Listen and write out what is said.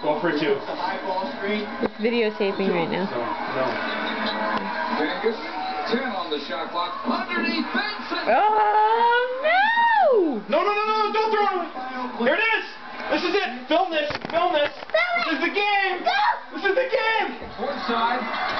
Go for 2. It's videotaping right now. No. Vegas, 10 on the shot clock. Underneath Benson. Oh no! No! Don't throw it! Here it is! This is it! Film this! This is the game! This is the game! Courtside.